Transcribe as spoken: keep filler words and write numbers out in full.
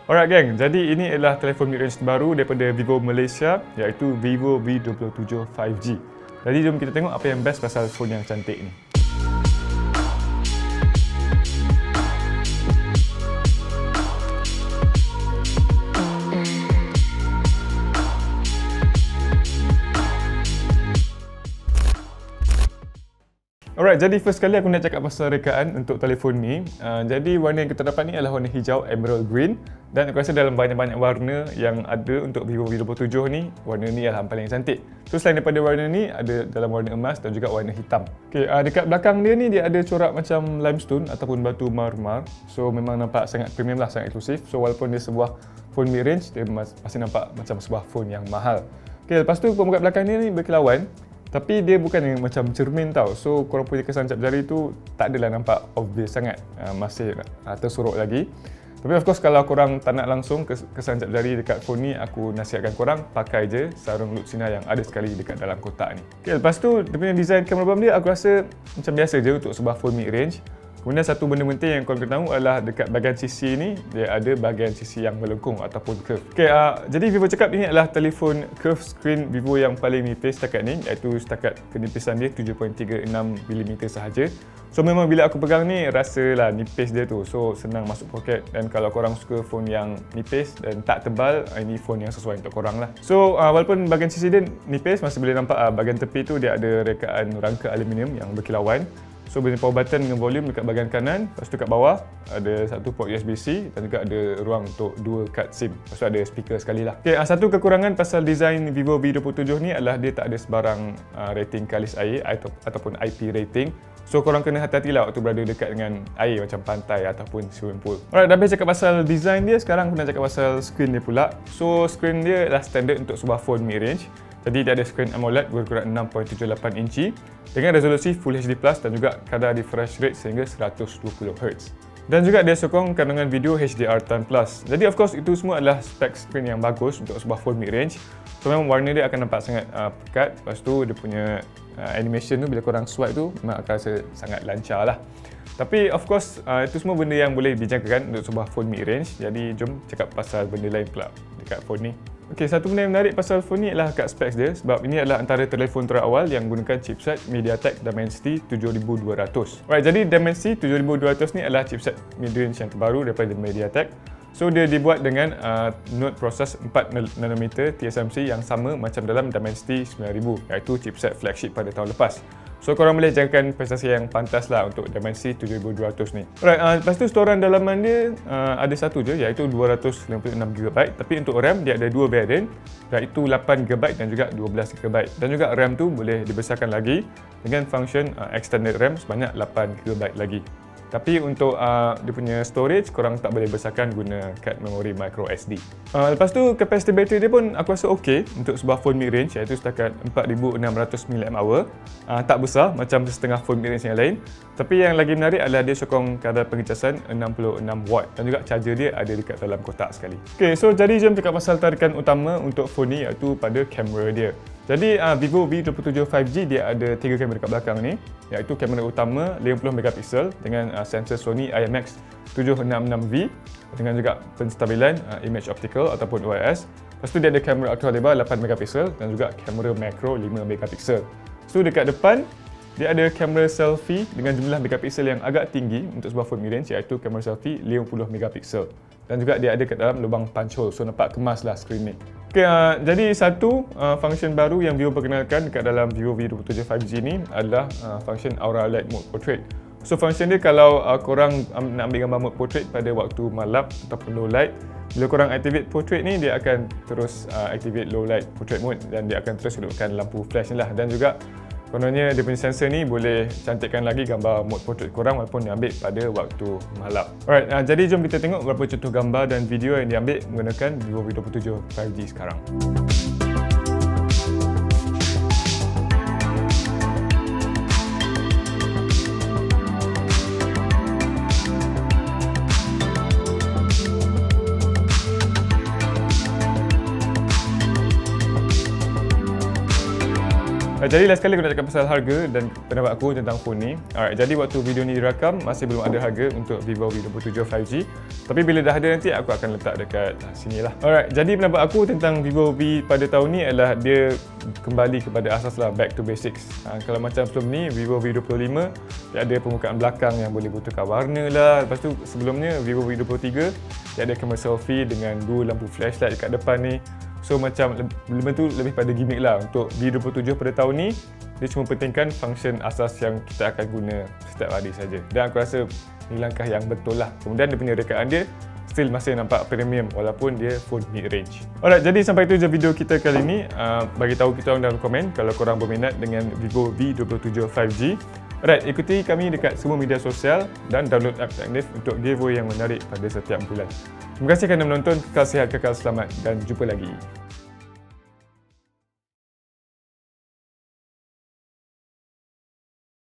Alright geng, jadi ini adalah telefon mid-range terbaru daripada Vivo Malaysia, iaitu Vivo V dua puluh tujuh five G. Jadi jom kita tengok apa yang best pasal phone yang cantik ni. Alright, jadi first kali aku nak cakap pasal rekaan untuk telefon ni. Uh, jadi warna yang kita dapat ni adalah warna hijau emerald green, dan aku rasa dalam banyak-banyak warna yang ada untuk Vivo V dua puluh tujuh ni, warna ni adalah yang paling cantik. So selain daripada warna ni, ada dalam warna emas dan juga warna hitam. Okay, uh, dekat belakang dia ni dia ada corak macam limestone ataupun batu marmar. So memang nampak sangat premium lah, sangat eksklusif. So walaupun dia sebuah phone mid-range, dia masih nampak macam sebuah phone yang mahal. Okay, lepas tu pemukat belakang ni, ni berkilauan. Tapi dia bukan yang macam cermin tau. So korang punya kesan cap jari tu tak adalah nampak obvious sangat. Uh, masih uh, tersorok lagi. Tapi of course kalau korang tak nak langsung kesan cap jari dekat phone ni, aku nasihatkan korang pakai je sarung loop sinar yang ada sekali dekat dalam kotak ni. Okay, lepas tu dia punya design kamera bump dia aku rasa macam biasa je untuk sebuah phone mid range. Kemudian satu benda penting yang korang kena tahu adalah dekat bahagian sisi ni, dia ada bahagian sisi yang melengkung ataupun curve. Okay, uh, jadi Vivo cakap ini adalah telefon curve screen Vivo yang paling nipis setakat ni, iaitu setakat kenipisan dia tujuh perpuluhan tiga enam milimeter sahaja. So memang bila aku pegang ni, rasalah nipis dia tu. So senang masuk poket, dan kalau korang suka phone yang nipis dan tak tebal, ini phone yang sesuai untuk korang lah. So uh, walaupun bahagian sisi dia nipis, masih boleh nampak uh, bahagian tepi tu dia ada rekaan rangka aluminium yang berkilauan. So boleh power button dengan volume dekat bahagian kanan. Lepas tu kat bawah ada satu port U S B C dan juga ada ruang untuk dua kad SIM. Lepas tu ada speaker sekali lah. Okay, satu kekurangan pasal design Vivo V dua puluh tujuh ni adalah dia tak ada sebarang uh, rating kalis air atau, ataupun I P rating. So korang kena hati-hatilah waktu berada dekat dengan air macam pantai ataupun swimming pool. Alright, dah habis cakap pasal design dia, sekarang aku nak cakap pasal screen dia pula. So screen dia adalah standard untuk sebuah phone mid-range. Jadi dia ada screen AMOLED berukuran enam perpuluhan tujuh lapan inci dengan resolusi Full H D plus dan juga kadar refresh rate sehingga seratus dua puluh hertz. Dan juga dia sokong kandungan video H D R ten plus. Jadi of course itu semua adalah spek screen yang bagus untuk sebuah phone mid-range. So memang warna dia akan nampak sangat uh, pekat. Lepas tu dia punya uh, animation tu bila korang swipe tu memang akan rasa sangat lancar lah. Tapi of course uh, itu semua benda yang boleh dijangkakan untuk sebuah phone mid-range. Jadi jom cakap pasal benda lain pula dekat phone ni. Okey, satu benda yang menarik pasal phone ni adalah kat specs dia, sebab ini adalah antara telefon terawal yang menggunakan chipset MediaTek Dimensity tujuh ribu dua ratus. Alright, jadi Dimensity tujuh ribu dua ratus ni adalah chipset mid-range yang terbaru daripada MediaTek. So dia dibuat dengan uh, node proses empat nanometer T S M C yang sama macam dalam Dimensity sembilan ribu, iaitu chipset flagship pada tahun lepas. So korang boleh jangkakan prestasi yang pantas lah untuk Dimensity tujuh ribu dua ratus ni. Alright, uh, lepas tu storan dalaman dia uh, ada satu je, iaitu dua ratus lima puluh enam gigabyte. Tapi untuk RAM dia ada dua variant, iaitu lapan gigabyte dan juga dua belas gigabyte. Dan juga RAM tu boleh dibesarkan lagi dengan function uh, extended RAM sebanyak lapan gigabyte lagi. Tapi untuk uh, dia punya storage, korang tak boleh besarkan guna kad memori micro S D. Uh, lepas tu, capacity battery dia pun aku rasa okey untuk sebuah phone mid-range, iaitu setakat empat ribu enam ratus miliampere hour. Uh, tak besar macam setengah phone mid-range yang lain. Tapi yang lagi menarik adalah dia sokong kadar pengecasan enam puluh enam watt dan juga charger dia ada dekat dalam kotak sekali. Okay, so jadi jom cakap pasal tarikan utama untuk phone ni, iaitu pada kamera dia. Jadi uh, Vivo V dua puluh tujuh five G dia ada tiga kamera dekat belakang ni, iaitu kamera utama lima puluh megapiksel dengan uh, sensor Sony I M X tujuh enam enam V dengan juga penstabilan uh, image optical ataupun O I S. Lepas tu dia ada kamera ultra lebar lapan megapiksel dan juga kamera makro lima megapiksel. So dekat depan dia ada kamera selfie dengan jumlah megapiksel yang agak tinggi untuk sebuah phone mid-range, iaitu kamera selfie lima puluh megapiksel. Dan juga dia ada kat dalam lubang punch hole, so nampak kemas lah screen ni. Okay, uh, jadi satu uh, function baru yang Vivo perkenalkan dekat dalam Vivo V dua puluh tujuh five G ni adalah uh, function Aura Light Mode Portrait. So function dia kalau uh, korang um, nak ambil gambar mode portrait pada waktu malam ataupun low light, bila korang activate portrait ni, dia akan terus uh, activate low light portrait mode dan dia akan terus hidupkan lampu flash ni lah. Dan juga kononnya dia punya sensor ni boleh cantikkan lagi gambar mode portrait korang walaupun diambil pada waktu malam. Alright, uh, jadi jom kita tengok beberapa contoh gambar dan video yang diambil menggunakan Vivo V dua puluh tujuh five G sekarang. Alright, jadi last kali aku nak cakap pasal harga dan pendapat aku tentang phone ni. Alright, jadi waktu video ni dirakam masih belum ada harga untuk Vivo V dua puluh tujuh five G. Tapi bila dah ada nanti aku akan letak dekat sini lah. Alright, jadi pendapat aku tentang Vivo V pada tahun ni adalah dia kembali kepada asas lah, back to basics. Ha, kalau macam sebelum ni Vivo V dua puluh lima dia ada permukaan belakang yang boleh bertukar warna lah. Lepas tu sebelumnya Vivo V dua puluh tiga dia ada kamera selfie dengan dua lampu flashlight dekat depan ni. So macam lebih tu lebih pada gimmick lah. Untuk V dua puluh tujuh pada tahun ni dia cuma pentingkan function asas yang kita akan guna setiap hari saja. Dan aku rasa ni langkah yang betul lah. Kemudian dia punya rekaan dia still masih nampak premium walaupun dia phone mid-range. Alright, jadi sampai tu je video kita kali ni. Uh, bagi tahu kita orang dalam komen kalau korang berminat dengan Vivo V dua puluh tujuh five G. Alright, ikuti kami dekat semua media sosial dan download app Teknif untuk giveaway yang menarik pada setiap bulan. Terima kasih kerana menonton. Kekal sihat, kekal selamat dan jumpa lagi.